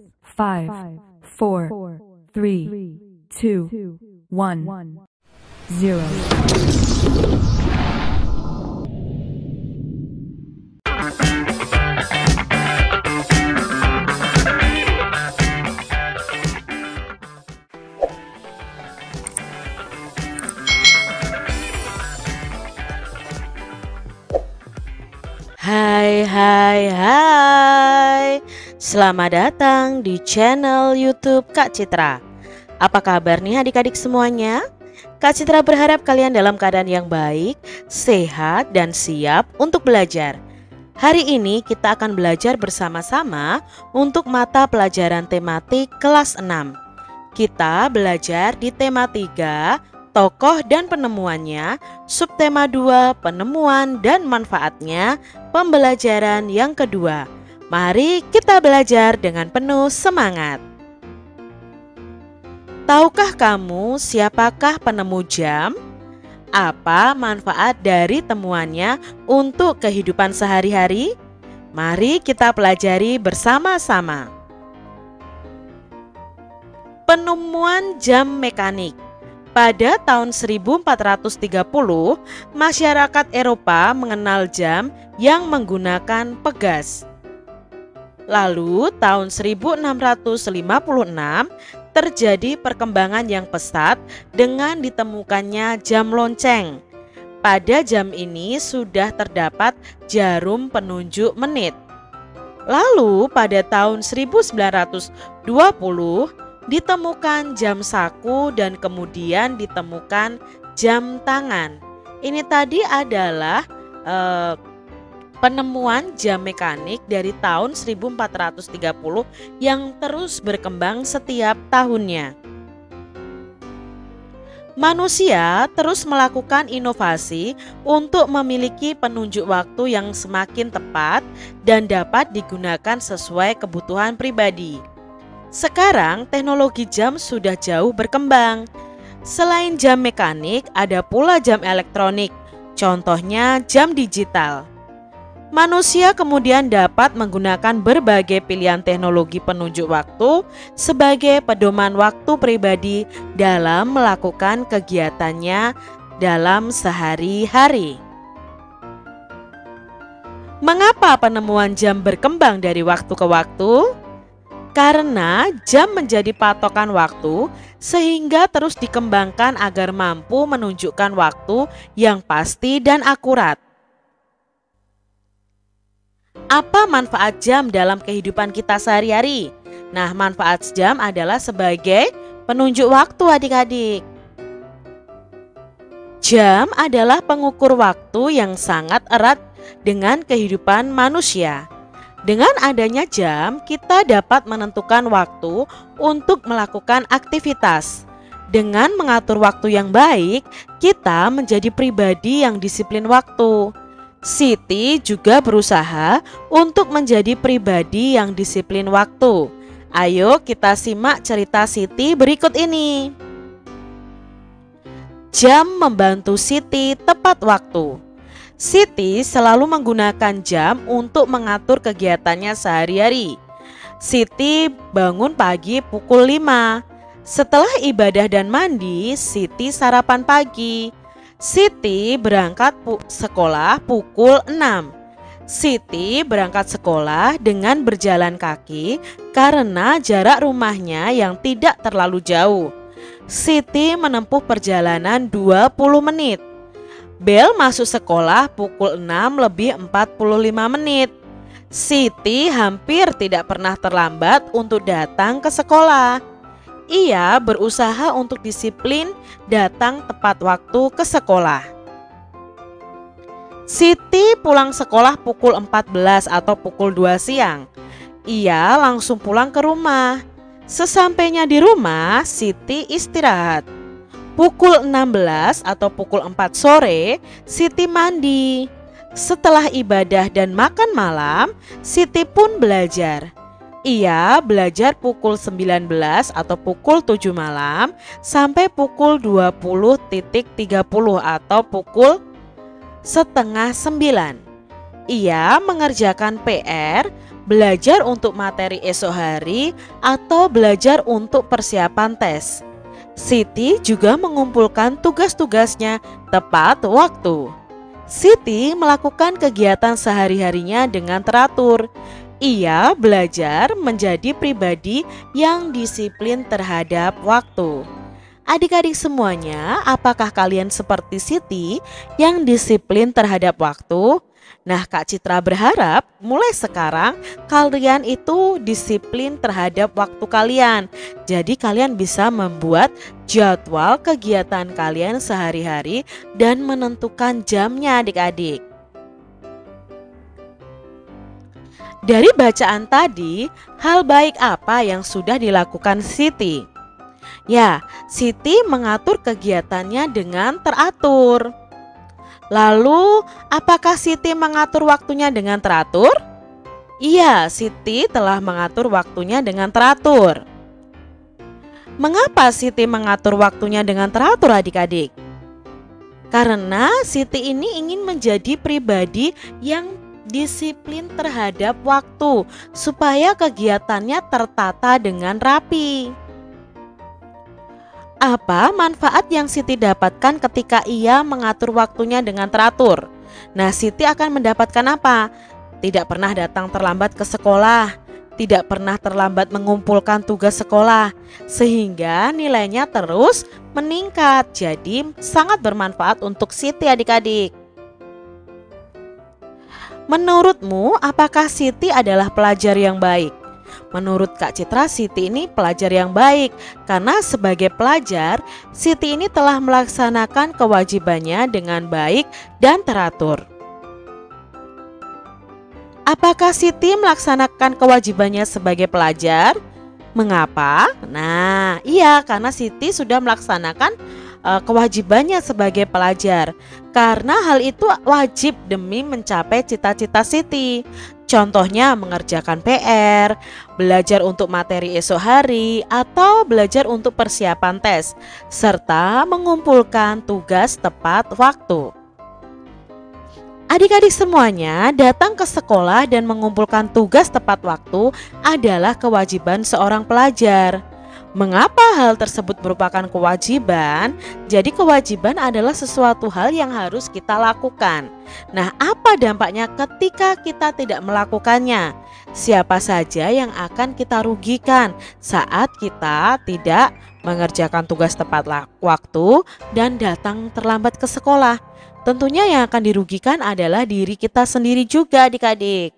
5, 4, 3, 2, 1, 0. Hai, selamat datang di channel YouTube Kak Citra. Apa kabar nih adik-adik semuanya? Kak Citra berharap kalian dalam keadaan yang baik, sehat, dan siap untuk belajar. Hari ini kita akan belajar bersama-sama untuk mata pelajaran tematik kelas 6. Kita belajar di tema 3, tokoh dan penemuannya, subtema 2, penemuan dan manfaatnya, pembelajaran yang kedua. Mari kita belajar dengan penuh semangat. Tahukah kamu siapakah penemu jam? Apa manfaat dari temuannya untuk kehidupan sehari-hari? Mari kita pelajari bersama-sama. Penemuan jam mekanik. Pada tahun 1430, masyarakat Eropa mengenal jam yang menggunakan pegas. Lalu tahun 1656 terjadi perkembangan yang pesat dengan ditemukannya jam lonceng. Pada jam ini sudah terdapat jarum penunjuk menit. Lalu pada tahun 1920 ditemukan jam saku dan kemudian ditemukan jam tangan. Ini tadi adalah penemuan jam mekanik dari tahun 1430 yang terus berkembang setiap tahunnya. Manusia terus melakukan inovasi untuk memiliki penunjuk waktu yang semakin tepat dan dapat digunakan sesuai kebutuhan pribadi. Sekarang teknologi jam sudah jauh berkembang. Selain jam mekanik, ada pula jam elektronik, contohnya jam digital. Manusia kemudian dapat menggunakan berbagai pilihan teknologi penunjuk waktu sebagai pedoman waktu pribadi dalam melakukan kegiatannya dalam sehari-hari. Mengapa penemuan jam berkembang dari waktu ke waktu? Karena jam menjadi patokan waktu sehingga terus dikembangkan agar mampu menunjukkan waktu yang pasti dan akurat. Apa manfaat jam dalam kehidupan kita sehari-hari? Nah, manfaat jam adalah sebagai penunjuk waktu adik-adik. Jam adalah pengukur waktu yang sangat erat dengan kehidupan manusia. Dengan adanya jam, kita dapat menentukan waktu untuk melakukan aktivitas. Dengan mengatur waktu yang baik, kita menjadi pribadi yang disiplin waktu. Siti juga berusaha untuk menjadi pribadi yang disiplin waktu. Ayo kita simak cerita Siti berikut ini. Jam membantu Siti tepat waktu. Siti selalu menggunakan jam untuk mengatur kegiatannya sehari-hari. Siti bangun pagi pukul 5. Setelah ibadah dan mandi, Siti sarapan pagi. Siti berangkat sekolah pukul 6. Siti berangkat sekolah dengan berjalan kaki karena jarak rumahnya yang tidak terlalu jauh. Siti menempuh perjalanan 20 menit. Bel masuk sekolah pukul 6:45. Siti hampir tidak pernah terlambat untuk datang ke sekolah. Ia berusaha untuk disiplin datang tepat waktu ke sekolah. Siti pulang sekolah pukul 14 atau pukul 2 siang. Ia langsung pulang ke rumah. Sesampainya di rumah, Siti istirahat. Pukul 16 atau pukul 4 sore, Siti mandi. Setelah ibadah dan makan malam, Siti pun belajar. Ia belajar pukul 19 atau pukul 7 malam sampai pukul 20.30 atau pukul setengah 9. Ia mengerjakan PR, belajar untuk materi esok hari, atau belajar untuk persiapan tes. Siti juga mengumpulkan tugas-tugasnya tepat waktu. Siti melakukan kegiatan sehari-harinya dengan teratur. Ia belajar menjadi pribadi yang disiplin terhadap waktu. Adik-adik semuanya, apakah kalian seperti Siti yang disiplin terhadap waktu? Nah, Kak Citra berharap mulai sekarang kalian itu disiplin terhadap waktu kalian. Jadi kalian bisa membuat jadwal kegiatan kalian sehari-hari dan menentukan jamnya adik-adik. Dari bacaan tadi, hal baik apa yang sudah dilakukan Siti? Ya, Siti mengatur kegiatannya dengan teratur. Lalu, apakah Siti mengatur waktunya dengan teratur? Iya, Siti telah mengatur waktunya dengan teratur. Mengapa Siti mengatur waktunya dengan teratur adik-adik? Karena Siti ini ingin menjadi pribadi yang disiplin terhadap waktu, supaya kegiatannya tertata dengan rapi. Apa manfaat yang Siti dapatkan ketika ia mengatur waktunya dengan teratur? Nah, Siti akan mendapatkan apa? Tidak pernah datang terlambat ke sekolah, tidak pernah terlambat mengumpulkan tugas sekolah, sehingga nilainya terus meningkat. Jadi sangat bermanfaat untuk Siti adik-adik. Menurutmu, apakah Siti adalah pelajar yang baik? Menurut Kak Citra, Siti ini pelajar yang baik karena sebagai pelajar, Siti ini telah melaksanakan kewajibannya dengan baik dan teratur. Apakah Siti melaksanakan kewajibannya sebagai pelajar? Mengapa? Nah, iya, karena Siti sudah melaksanakan kewajibannya sebagai pelajar. Karena hal itu wajib demi mencapai cita-cita Siti. Contohnya mengerjakan PR, belajar untuk materi esok hari, atau belajar untuk persiapan tes, serta mengumpulkan tugas tepat waktu. Adik-adik semuanya, datang ke sekolah dan mengumpulkan tugas tepat waktu adalah kewajiban seorang pelajar. Mengapa hal tersebut merupakan kewajiban? Jadi kewajiban adalah sesuatu hal yang harus kita lakukan. Nah, apa dampaknya ketika kita tidak melakukannya? Siapa saja yang akan kita rugikan saat kita tidak mengerjakan tugas tepat waktu dan datang terlambat ke sekolah? Tentunya yang akan dirugikan adalah diri kita sendiri juga adik-adik.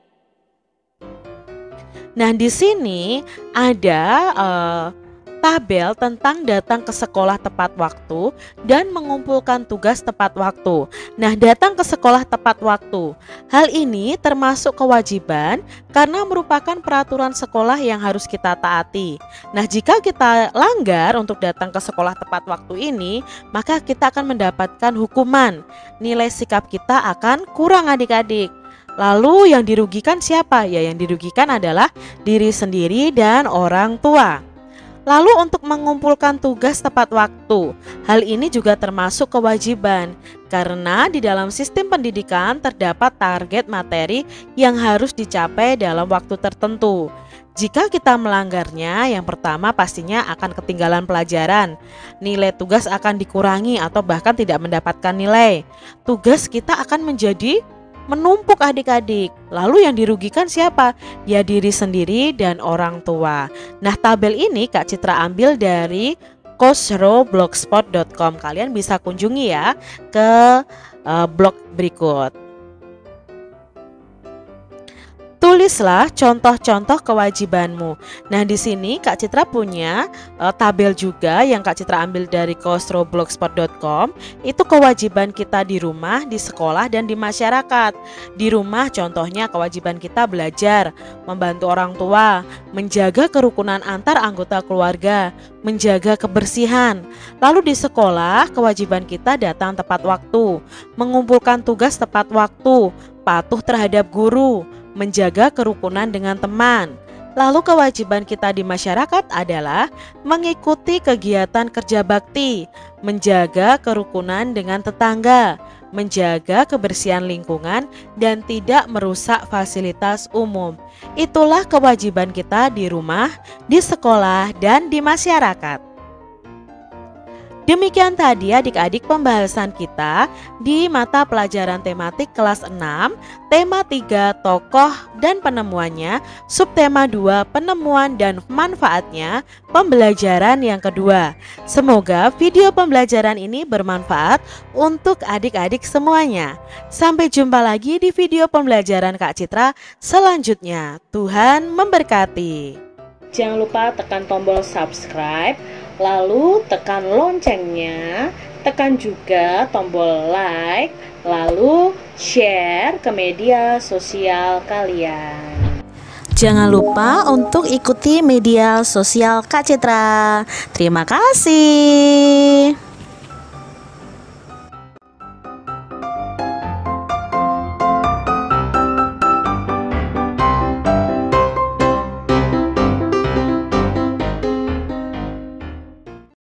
Nah, di sini ada tabel tentang datang ke sekolah tepat waktu dan mengumpulkan tugas tepat waktu. Nah, datang ke sekolah tepat waktu. Hal ini termasuk kewajiban karena merupakan peraturan sekolah yang harus kita taati. Nah, jika kita langgar untuk datang ke sekolah tepat waktu ini, maka kita akan mendapatkan hukuman. Nilai sikap kita akan kurang adik-adik. Lalu yang dirugikan siapa? Ya, yang dirugikan adalah diri sendiri dan orang tua. Lalu untuk mengumpulkan tugas tepat waktu, hal ini juga termasuk kewajiban karena di dalam sistem pendidikan terdapat target materi yang harus dicapai dalam waktu tertentu. Jika kita melanggarnya, yang pertama pastinya akan ketinggalan pelajaran, nilai tugas akan dikurangi atau bahkan tidak mendapatkan nilai. Tugas kita akan menjadi menumpuk adik-adik. Lalu yang dirugikan siapa? Ya diri sendiri dan orang tua. Nah, tabel ini Kak Citra ambil dari coachro.blogspot.com. Kalian bisa kunjungi ya ke blog berikut. Tulislah contoh-contoh kewajibanmu. Nah, di sini Kak Citra punya tabel juga yang Kak Citra ambil dari coachro.blogspot.com. Itu kewajiban kita di rumah, di sekolah, dan di masyarakat. Di rumah contohnya kewajiban kita belajar, membantu orang tua, menjaga kerukunan antar anggota keluarga, menjaga kebersihan. Lalu di sekolah kewajiban kita datang tepat waktu, mengumpulkan tugas tepat waktu, patuh terhadap guru, menjaga kerukunan dengan teman. Lalu kewajiban kita di masyarakat adalah mengikuti kegiatan kerja bakti, menjaga kerukunan dengan tetangga, menjaga kebersihan lingkungan, dan tidak merusak fasilitas umum. Itulah kewajiban kita di rumah, di sekolah, dan di masyarakat. Demikian tadi adik-adik pembahasan kita di mata pelajaran tematik kelas 6, tema 3 tokoh dan penemuannya, subtema 2 penemuan dan manfaatnya, pembelajaran yang kedua. Semoga video pembelajaran ini bermanfaat untuk adik-adik semuanya. Sampai jumpa lagi di video pembelajaran Kak Citra selanjutnya. Tuhan memberkati. Jangan lupa tekan tombol subscribe, lalu tekan loncengnya, tekan juga tombol like, lalu share ke media sosial kalian. Jangan lupa untuk ikuti media sosial Kak Citra. Terima kasih.